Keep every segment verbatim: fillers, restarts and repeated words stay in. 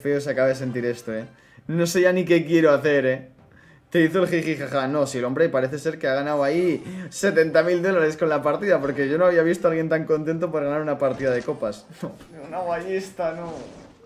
Feo se acaba de sentir esto, eh. No sé ya ni qué quiero hacer, eh. Te hizo el jiji jaja. No, si el hombre parece ser que ha ganado ahí setenta mil dólares con la partida, porque yo no había visto a alguien tan contento por ganar una partida de copas. No, una ballesta, no.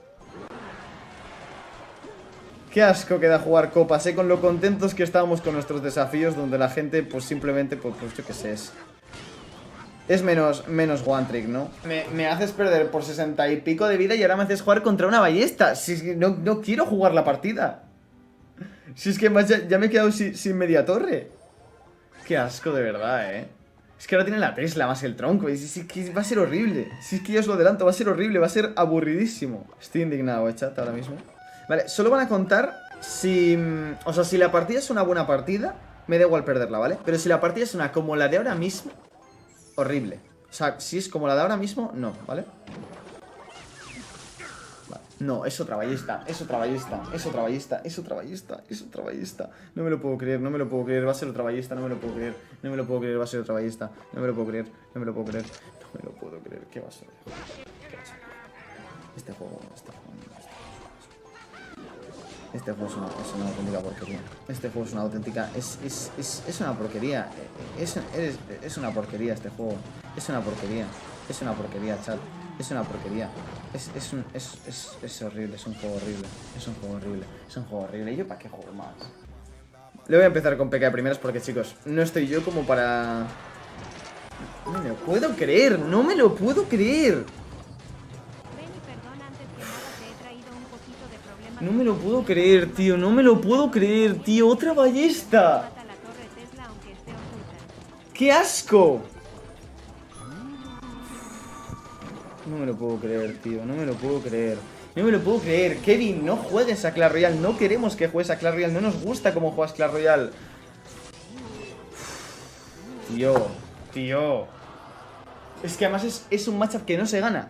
Qué asco que da jugar copas, eh, con lo contentos que estábamos con nuestros desafíos, donde la gente, pues simplemente, pues, pues yo qué sé, es... Es menos, menos one trick, ¿no? Me, me haces perder por sesenta y pico de vida y ahora me haces jugar contra una ballesta. Si es que no, no quiero jugar la partida. Si es que más ya, ya me he quedado sin, sin media torre. Qué asco, de verdad, ¿eh? Es que ahora tiene la Tesla más el tronco. Y si es que va a ser horrible. Si es que yo os lo adelanto, va a ser horrible, va a ser aburridísimo. Estoy indignado, ¿eh, chat? Ahora mismo. Vale, solo van a contar si... O sea, si la partida es una buena partida, me da igual perderla, ¿vale? Pero si la partida es una como la de ahora mismo... Horrible. O sea, si es como la de ahora mismo, no, ¿vale? Vale. No, es otra ballesta, es otra ballesta, es otra ballesta, es otra ballesta, es otra ballesta. No me lo puedo creer, no me lo puedo creer, va a ser otra ballesta, no me lo puedo creer, no me lo puedo creer, va a ser otra ballesta, no me lo puedo creer, no me lo puedo creer, no me lo puedo creer, ¿qué va a ser? ¿Qué va a ser? Este juego, este juego, este juego es una, es una auténtica porquería. Este juego es una auténtica... Es, es, es, es una porquería. Es, es, es una porquería este juego. Es una porquería. Es una porquería, chat. Es una porquería. Es, es, un, es, es, es horrible. Es un juego horrible. Es un juego horrible. Es un juego horrible. ¿Y yo para qué juego más? Le voy a empezar con P K de primeras porque, chicos, no estoy yo como para... No me lo puedo creer. No me lo puedo creer. No me lo puedo creer, tío, no me lo puedo creer, tío. ¡Otra ballesta! ¡Qué asco! No me lo puedo creer, tío, no me lo puedo creer. No me lo puedo creer. Kevin, no juegues a Clash Royale. No queremos que juegues a Clash Royale. No nos gusta cómo juegas Clash Royale. Tío, tío. Es que además es, es un matchup que no se gana.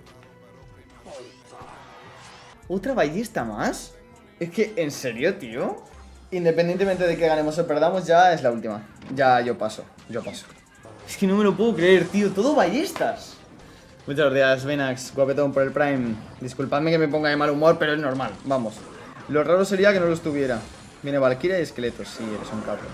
¿Otra ballesta más? Es que, ¿en serio, tío? Independientemente de que ganemos o perdamos, ya es la última. Ya yo paso, yo paso. Es que no me lo puedo creer, tío. Todo ballestas. Muchas gracias, Venax, guapetón por el Prime. Disculpadme que me ponga de mal humor, pero es normal, vamos. Lo raro sería que no lo estuviera. Viene Valkyria y esqueletos, sí, eres un capo.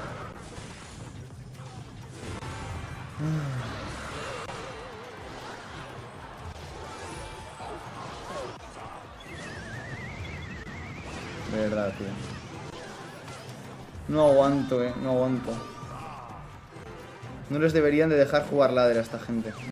De verdad, tío. No aguanto, eh, no aguanto. No les deberían de dejar jugar ladder a esta gente.